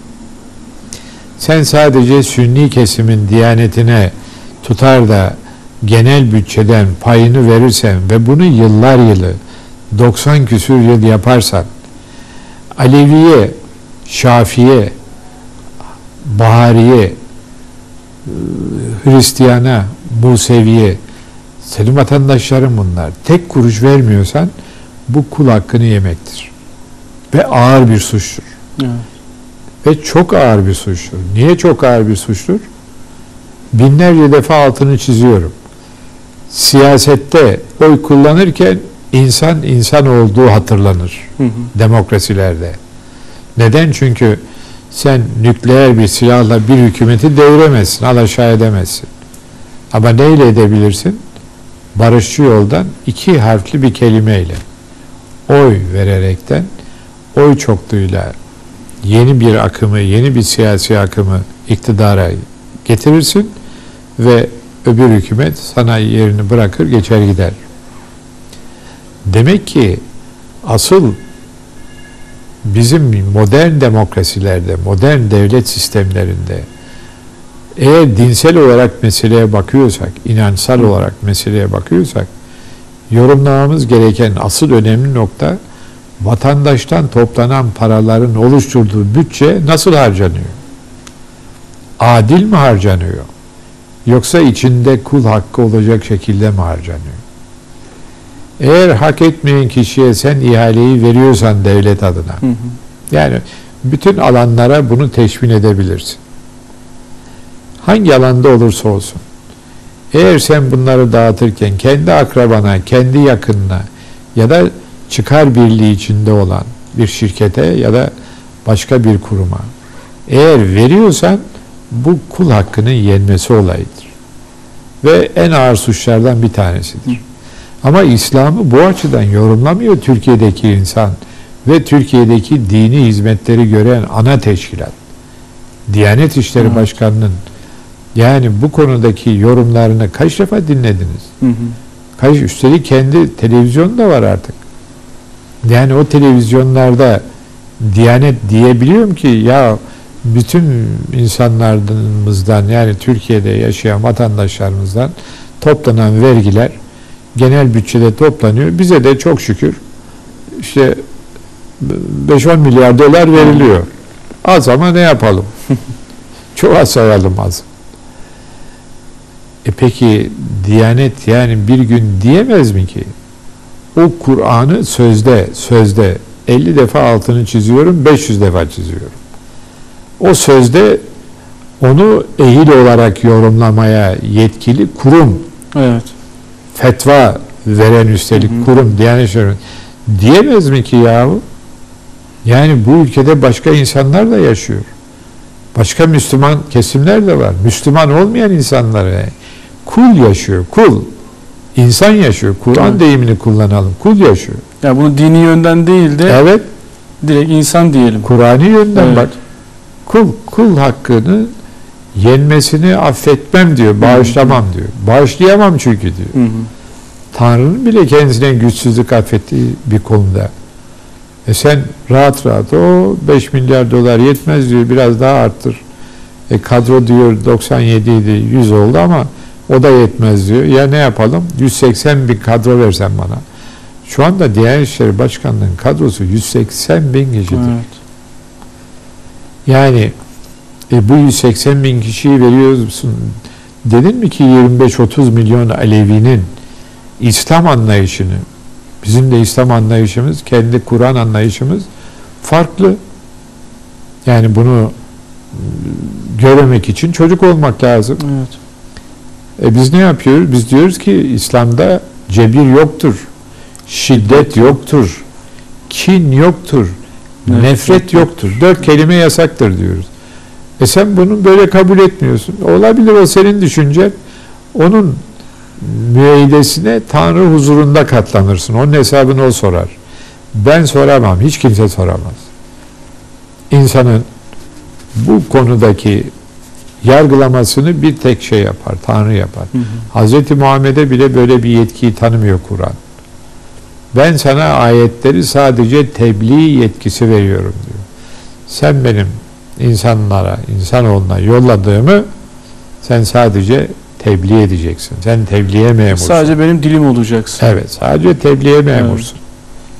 Sen sadece sünni kesimin diyanetine tutar da genel bütçeden payını verirsen ve bunu yıllar yılı 90 küsur yıl yaparsan, Aleviye, Şafiye, Bahariye, Hristiyana, Museviye, senin vatandaşların bunlar. Tek kuruş vermiyorsan bu kul hakkını yemektir. Ve ağır bir suçtur. Evet. Ve çok ağır bir suçtur. Niye çok ağır bir suçtur? Binlerce defa altını çiziyorum. Siyasette oy kullanırken insan olduğu hatırlanır. Hı hı. Demokrasilerde. Neden? Çünkü sen nükleer bir silahla bir hükümeti deviremezsin, alaşağı edemezsin. Ama neyle edebilirsin? Barışçı yoldan 2 harfli bir kelimeyle, oy vererekten, oy çokluğuyla yeni bir akımı, yeni bir siyasi akımı iktidara getirirsin ve öbür hükümet sana yerini bırakır, geçer gider. Demek ki asıl bizim modern demokrasilerde, modern devlet sistemlerinde eğer dinsel olarak meseleye bakıyorsak, inançsal olarak meseleye bakıyorsak, yorumlamamız gereken asıl önemli nokta vatandaştan toplanan paraların oluşturduğu bütçe nasıl harcanıyor? Adil mi harcanıyor? Yoksa içinde kul hakkı olacak şekilde mi harcanıyor? Eğer hak etmeyen kişiye sen ihaleyi veriyorsan devlet adına, yani bütün alanlara bunu teşvin edebilirsin. Hangi alanda olursa olsun. Eğer sen bunları dağıtırken kendi akrabana, kendi yakınına ya da çıkar birliği içinde olan bir şirkete ya da başka bir kuruma eğer veriyorsan bu kul hakkının yenmesi olayıdır. Ve en ağır suçlardan bir tanesidir. Ama İslam'ı bu açıdan yorumlamıyor Türkiye'deki insan ve Türkiye'deki dini hizmetleri gören ana teşkilat. Diyanet İşleri Başkanı'nın yani bu konudaki yorumlarını kaç defa dinlediniz? Üstelik kendi televizyonu da var artık. Yani o televizyonlarda Diyanet diyebiliyorum ki ya bütün insanlarımızdan yani Türkiye'de yaşayan vatandaşlarımızdan toplanan vergiler genel bütçede toplanıyor. Bize de çok şükür işte 5-10 milyar dolar veriliyor. Az ama ne yapalım? Çok az sayalım az. Peki Diyanet yani bir gün diyemez mi ki? O Kur'an'ı sözde 50 defa altını çiziyorum, 500 defa çiziyorum. O sözde onu ehil olarak yorumlamaya yetkili kurum. Evet. Fetva veren üstelik kurum Diyanet İşleri diyemez mi ki yahu? Yani bu ülkede başka insanlar da yaşıyor. Başka Müslüman kesimler de var. Müslüman olmayan insanlar yani. Kul yaşıyor, kul. İnsan yaşıyor. Kur'an deyimini kullanalım. Kul yaşıyor. Ya bunu dini yönden değil de evet, direkt insan diyelim. Kur'an'ı yönden evet. bak. Kul hakkını yenmesini affetmem diyor, bağışlamam diyor. Bağışlayamam çünkü diyor. Tanrı'nın bile kendisine güçsüzlük affettiği bir konuda. Sen rahat o 5 milyar dolar yetmez diyor, biraz daha arttır. Kadro diyor 97 idi, 100 oldu ama o da yetmez diyor. Ya ne yapalım? 180 bin kadro versen bana. Şu anda Diyanet İşleri Başkanlığı'nın kadrosu 180 bin kişidir. Evet. Yani bu 180 bin kişiyi veriyorsun. Dedin mi ki 25-30 milyon Alevi'nin İslam anlayışını, bizim de İslam anlayışımız, kendi Kur'an anlayışımız farklı. Yani bunu görmek için çocuk olmak lazım. Evet. Biz ne yapıyoruz? Biz diyoruz ki İslam'da cebir yoktur, şiddet yoktur, kin yoktur, nefret yoktur. 4 kelime yasaktır diyoruz. Sen bunu böyle kabul etmiyorsun. Olabilir, o senin düşüncen. Onun müeyyidesine Tanrı huzurunda katlanırsın. Onun hesabını o sorar. Ben soramam. Hiç kimse soramaz. İnsanın bu konudaki yargılamasını bir tek şey yapar. Tanrı yapar. Hazreti Muhammed'e bile böyle bir yetkiyi tanımıyor Kur'an. Ben sana ayetleri sadece tebliğ yetkisi veriyorum diyor. Sen benim insanlara, insanoğluna yolladığımı sen sadece tebliğ edeceksin. Sen tebliğe memursun. Sadece benim dilim olacaksın. Evet, sadece tebliğe memursun. Evet.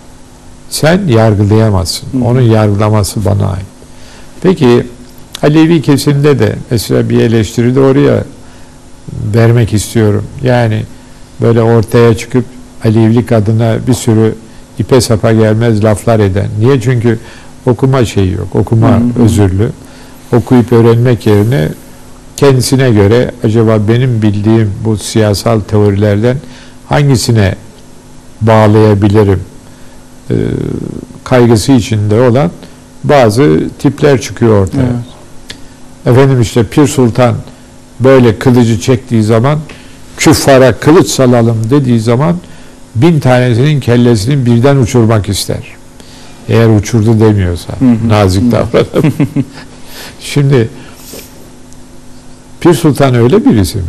Sen yargılayamazsın. Onun yargılaması bana ait. Peki Alevi kesimde de mesela bir eleştiri de oraya vermek istiyorum. Yani böyle ortaya çıkıp Alevilik adına bir sürü ipe sapa gelmez laflar eden. Niye? Çünkü okuma şeyi yok. Okuma özürlü. Okuyup öğrenmek yerine kendisine göre acaba benim bildiğim bu siyasal teorilerden hangisine bağlayabilirim kaygısı içinde olan bazı tipler çıkıyor ortaya. Evet. Efendim işte Pir Sultan böyle kılıcı çektiği zaman küffara kılıç salalım dediği zaman 1000 tanesinin kellesini birden uçurmak ister. Eğer uçurdu demiyorsa nazik davranıp. Şimdi Pir Sultan öyle birisi mi?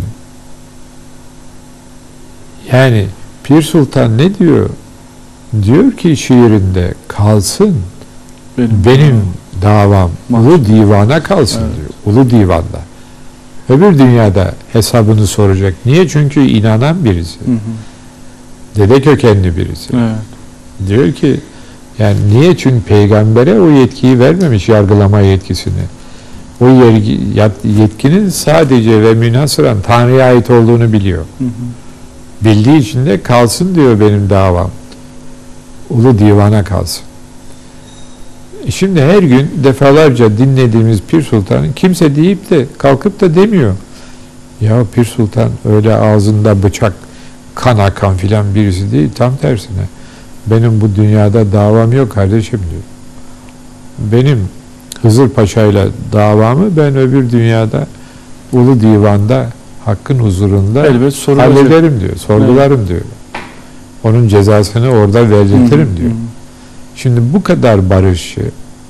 Yani Pir Sultan ne diyor? Diyor ki şiirinde kalsın benim davam Ulu Divan'a kalsın diyor. Ulu Divan'da. Öbür dünyada hesabını soracak. Niye? Çünkü inanan birisi. Dede kökenli birisi. Evet. Diyor ki Yani niye? Çünkü peygambere o yetkiyi vermemiş, yargılama yetkisini. O yetkinin sadece ve münhasıran Tanrı'ya ait olduğunu biliyor. Hı hı. Bildiği için de kalsın diyor benim davam. Ulu divana kalsın. Şimdi her gün defalarca dinlediğimiz Pir Sultan'ın kimse deyip de kalkıp da demiyor. Ya Pir Sultan öyle ağzında bıçak, kan akan filan birisi değil. Tam tersine. Benim bu dünyada davam yok kardeşim diyor. Benim Hızır Paşa'yla davamı ben öbür dünyada Ulu Divan'da Hakk'ın huzurunda Elbet hallederim diyor. Sorgularım diyor. Onun cezasını orada verdirtirim diyor. Şimdi bu kadar barışçı,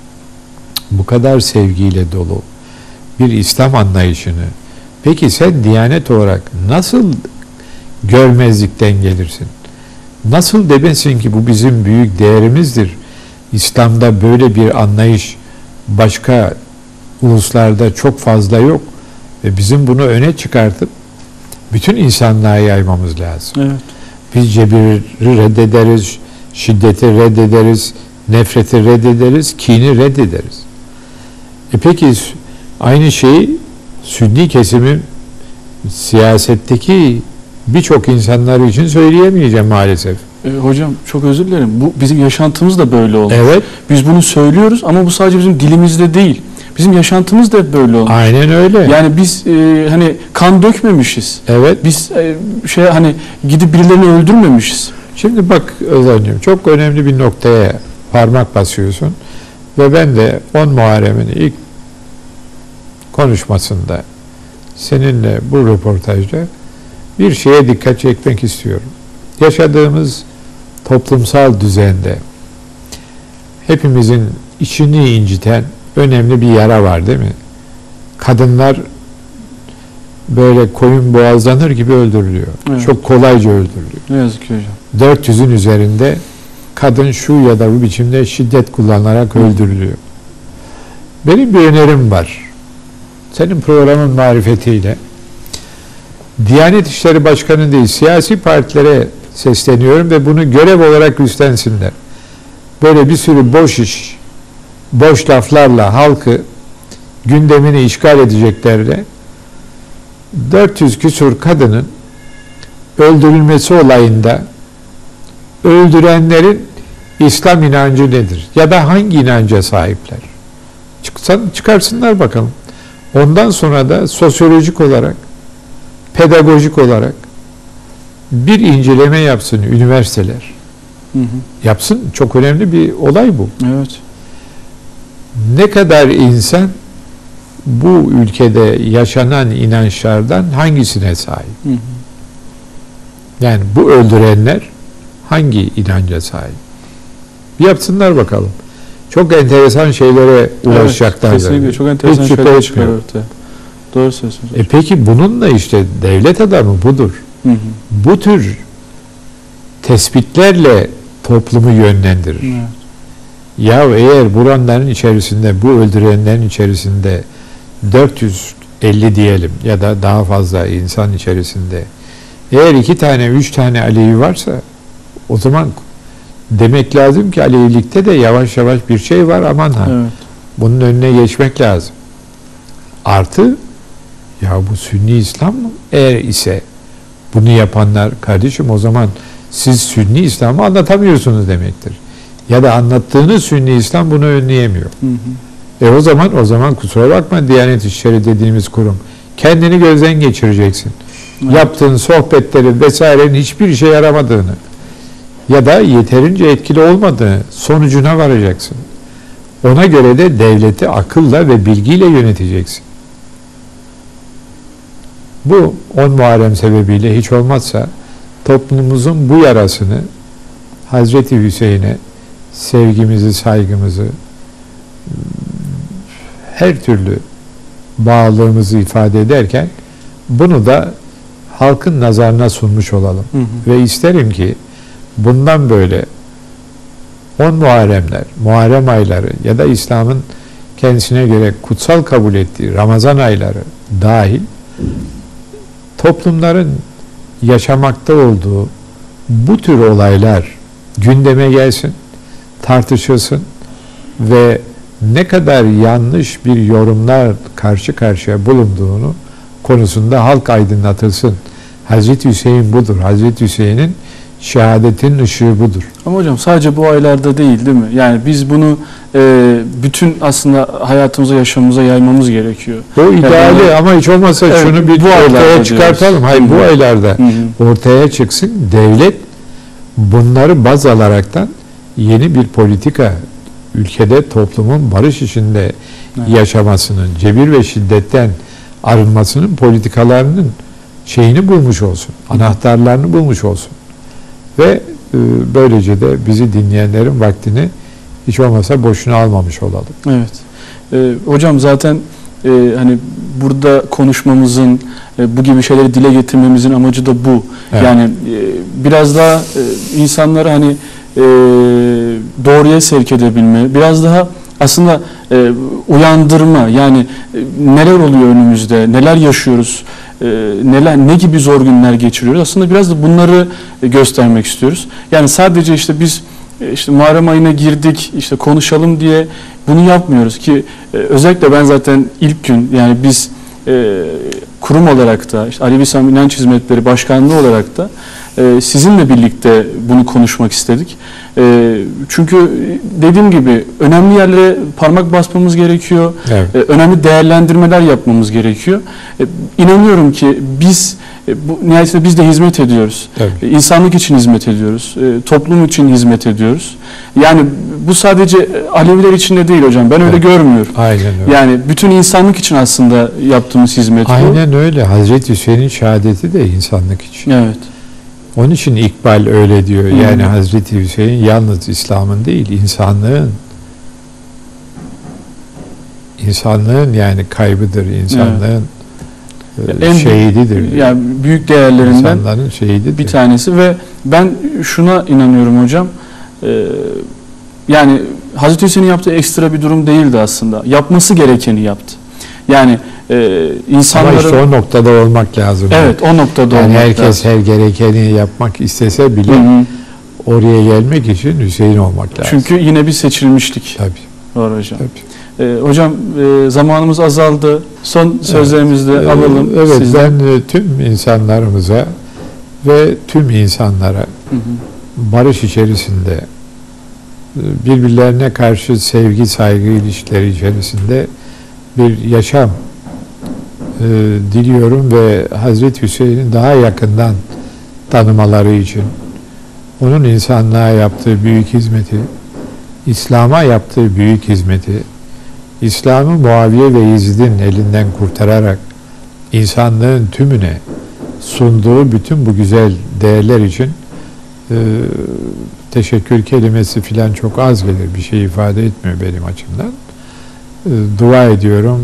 bu kadar sevgiyle dolu bir İslam anlayışını peki sen Diyanet olarak nasıl görmezlikten gelirsin? Nasıl demesin ki bu bizim büyük değerimizdir? İslam'da böyle bir anlayış başka uluslarda çok fazla yok ve bizim bunu öne çıkartıp bütün insanlığa yaymamız lazım. Evet. Biz cebiri reddederiz, şiddeti reddederiz, nefreti reddederiz, kini reddederiz. Peki aynı şeyi Sünni kesimin siyasetteki birçok insanlar için söyleyemeyeceğim maalesef. Hocam çok özür dilerim. Bu bizim yaşantımız da böyle oldu. Evet. Biz bunu söylüyoruz ama bu sadece bizim dilimizde değil. Bizim yaşantımız da hep böyle oldu. Aynen öyle. Yani biz hani kan dökmemişiz. Evet. Biz hani gidip birilerini öldürmemişiz. Şimdi bak Özlemciğim, çok önemli bir noktaya parmak basıyorsun ve ben de 10 Muharrem'in ilk konuşmasında seninle bu röportajda bir şeye dikkat çekmek istiyorum. Yaşadığımız toplumsal düzende hepimizin içini inciten önemli bir yara var değil mi? Kadınlar böyle koyun boğazlanır gibi öldürülüyor. Evet. Çok kolayca öldürülüyor. Ne yazık ki hocam. 400'ün üzerinde kadın şu ya da bu biçimde şiddet kullanarak öldürülüyor. Benim bir önerim var. Senin programın marifetiyle Diyanet İşleri Başkanı değil, siyasi partilere sesleniyorum ve bunu görev olarak üstlensinler. Böyle bir sürü boş iş, boş laflarla halkı gündemini işgal edeceklerle 400 küsur kadının öldürülmesi olayında öldürenlerin İslam inancı nedir? Ya da hangi inanca sahipler? Çıkarsınlar bakalım. Ondan sonra da sosyolojik olarak, pedagojik olarak bir inceleme yapsın üniversiteler. Hı hı. Yapsın. Çok önemli bir olay bu. Evet. Ne kadar insan bu ülkede yaşanan inançlardan hangisine sahip? Hı hı. Yani bu öldürenler hangi inanca sahip? Yapsınlar bakalım. Çok enteresan şeylere ulaşacaklar. Evet, kesinlikle çok enteresan Hiç şüphe şeyler çıkar etmiyorum. ortaya. Doğru söylüyorsunuz. Peki bununla işte devlet adamı budur. Hı hı. Bu tür tespitlerle toplumu yönlendirir. Evet. Ya eğer buranların içerisinde, bu öldürenlerin içerisinde 450 diyelim ya da daha fazla insan içerisinde eğer 2 tane, 3 tane Alevi varsa o zaman demek lazım ki Alevilikte de yavaş yavaş bir şey var, aman ha. Evet. Bunun önüne geçmek lazım. Artı ya bu Sünni İslam mı? Eğer ise bunu yapanlar kardeşim o zaman siz Sünni İslam'ı anlatamıyorsunuz demektir. Ya da anlattığınız Sünni İslam bunu önleyemiyor. Hı hı. O zaman kusura bakma Diyanet İşleri dediğimiz kurum. Kendini gözden geçireceksin. Evet. Yaptığın sohbetlerin vesairenin hiçbir işe yaramadığını ya da yeterince etkili olmadığını sonucuna varacaksın. Ona göre de devleti akılla ve bilgiyle yöneteceksin. Bu 10 Muharrem sebebiyle hiç olmazsa toplumumuzun bu yarasını Hazreti Hüseyin'e sevgimizi, saygımızı, her türlü bağlılığımızı ifade ederken bunu da halkın nazarına sunmuş olalım. Hı hı. Ve isterim ki bundan böyle 10 Muharremler, Muharrem ayları ya da İslam'ın kendisine göre kutsal kabul ettiği Ramazan ayları dahil toplumların yaşamakta olduğu bu tür olaylar gündeme gelsin. tartışılsın ve ne kadar yanlış bir yorumlar karşı karşıya bulunduğunu konusunda halk aydınlatılsın. Hazreti Hüseyin budur. Hazreti Hüseyin'in şehadetin ışığı budur. Ama hocam sadece bu aylarda değil mi? Yani biz bunu bütün aslında hayatımıza, yaşamımıza yaymamız gerekiyor. O ideali yani, ama hiç olmazsa evet, şunu bir ortaya çıkartalım. Hayır, bu aylarda ortaya çıksın. Devlet bunları baz alaraktan yeni bir politika, ülkede toplumun barış içinde yaşamasının, cebir ve şiddetten arınmasının politikalarının şeyini bulmuş olsun. Anahtarlarını bulmuş olsun. Ve böylece de bizi dinleyenlerin vaktini hiç olmasa boşuna almamış olalım. Evet. Hocam zaten hani burada konuşmamızın, bu gibi şeyleri dile getirmemizin amacı da bu. Evet. Yani biraz daha insanları hani doğruya sevk edebilme, biraz daha aslında uyandırma, yani neler oluyor önümüzde, neler yaşıyoruz, ne gibi zor günler geçiriyoruz. Aslında biraz da bunları göstermek istiyoruz. Yani sadece işte biz Muharrem ayına girdik, işte konuşalım diye bunu yapmıyoruz ki özellikle ben zaten ilk gün, yani biz kurum olarak da işte Alevi İslam İnanç Hizmetleri Başkanlığı olarak da sizinle birlikte bunu konuşmak istedik. Çünkü dediğim gibi önemli yerlere parmak basmamız gerekiyor. Evet. Önemli değerlendirmeler yapmamız gerekiyor. İnanıyorum ki biz nihayetinde biz de hizmet ediyoruz. Evet. İnsanlık için hizmet ediyoruz. Toplum için hizmet ediyoruz. Yani bu sadece Aleviler için de değil hocam. Ben öyle evet. görmüyorum. Aynen öyle. Yani bütün insanlık için aslında yaptığımız hizmet bu. Aynen öyle. Hazreti Hüseyin'in şehadeti de insanlık için. Evet. Onun için İkbal öyle diyor. Yani Hazreti Hüseyin yalnız İslam'ın değil, insanlığın yani kaybıdır, insanlığın şehididir. Yani büyük değerlerinden insanların şehididir. Bir tanesi ve ben şuna inanıyorum hocam. Yani Hazreti Hüseyin'in yaptığı ekstra bir durum değildi aslında. Yapması gerekeni yaptı. Yani insanların... Ama işte o noktada olmak lazım. Evet, o noktada yani olmak herkes lazım. Her gerekeni yapmak istese bile oraya gelmek için Hüseyin olmak lazım. Çünkü yine bir seçilmişlik. Tabii. Var hocam. Tabii. Hocam zamanımız azaldı. Son sözlerimizi de alalım. Evet, sizden. Ben tüm insanlarımıza ve tüm insanlara barış içerisinde, birbirlerine karşı sevgi, saygı ilişkileri içerisinde bir yaşam diliyorum ve Hazreti Hüseyin'i daha yakından tanımaları için, onun insanlığa yaptığı büyük hizmeti, İslam'a yaptığı büyük hizmeti, İslam'ı Muaviye ve Yezid'in elinden kurtararak insanlığın tümüne sunduğu bütün bu güzel değerler için teşekkür kelimesi filan çok az gelir, bir şey ifade etmiyor benim açımdan. Dua ediyorum.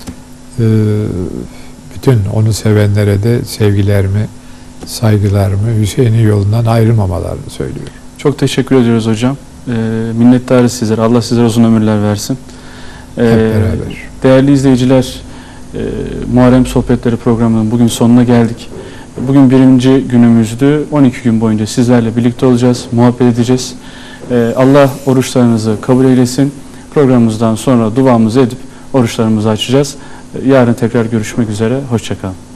Bütün onu sevenlere de sevgilerimi, saygılarımı, Hüseyin'in yolundan ayrılmamalarını söylüyorum. Çok teşekkür ediyoruz hocam. Minnettarız sizlere. Allah sizlere uzun ömürler versin. Hep beraber. Değerli izleyiciler, Muharrem Sohbetleri programının bugün sonuna geldik. Bugün 1. günümüzdü. 12 gün boyunca sizlerle birlikte olacağız, muhabbet edeceğiz. Allah oruçlarınızı kabul eylesin. Programımızdan sonra duamızı edip oruçlarımızı açacağız. Yarın tekrar görüşmek üzere. Hoşça kalın.